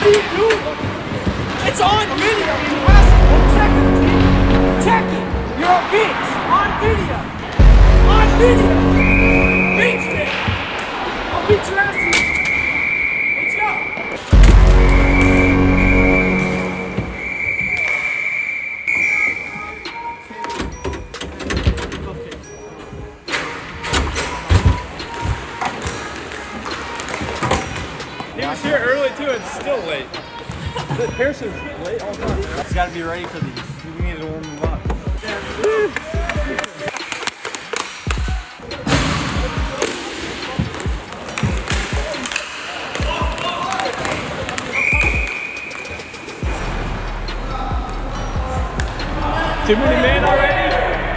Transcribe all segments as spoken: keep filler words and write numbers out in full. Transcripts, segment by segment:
are you doing? It's on video. You have to check it. Check it. You're a bitch. On video. On video. Beach me. I'll beat your ass to you. Let's go. He was here early too, it's still late. Harrison's late all the time. He's got to be ready for these. We need to warm him up. Too many men already?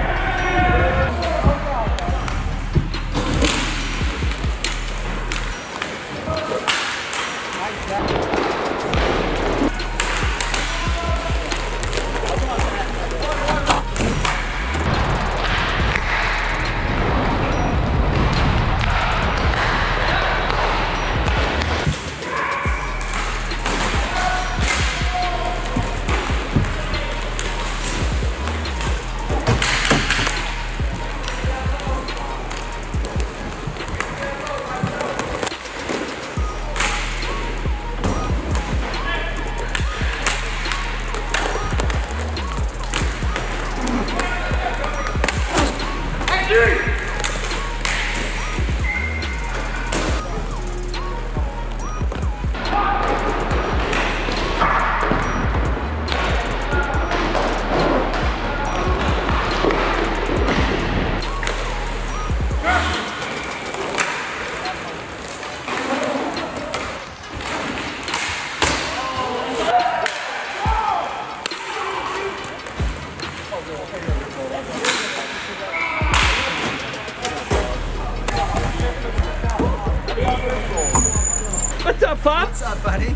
What's up, Pop? What's up, buddy?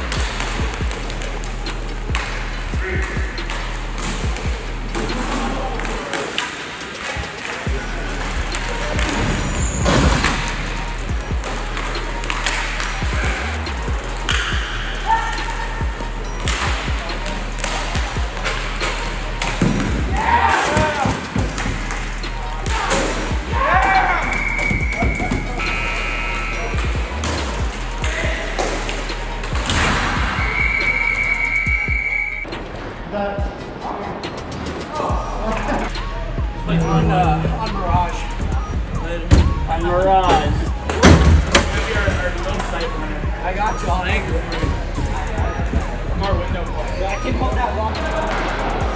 Like on, uh, on Mirage. On Mirage. Maybe our, our low sight runner. I got you on anchor for you. More window play. I can hold that long.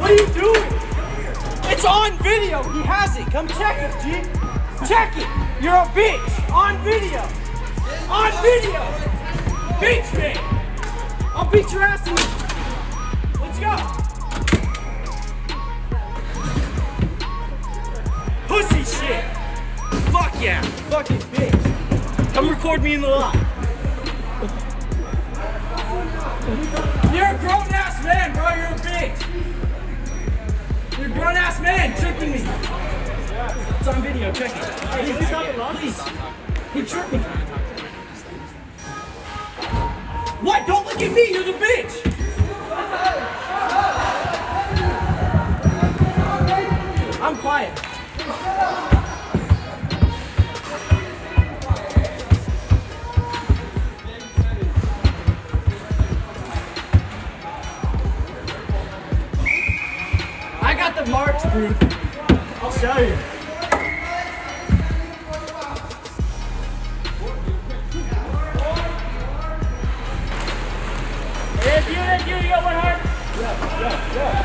What are you doing? It's on video. He has it. Come check it, G. Check it. You're a bitch. On video. On video. Bitch me. I'll beat your ass in this. Let's go. Pussy shit. Fuck yeah. Fucking bitch. Come record me in the lot. You're a grown-ass man, bro. You're a bitch. You're a grown-ass man tricking me. It's on video. Check it. Hey, you stop it, please. He tricked me. What? Don't look at me. You're the bitch. I'm quiet. I got the marks, dude. I'll show you. If you, if you, you got one heart. Yeah, yeah, yeah.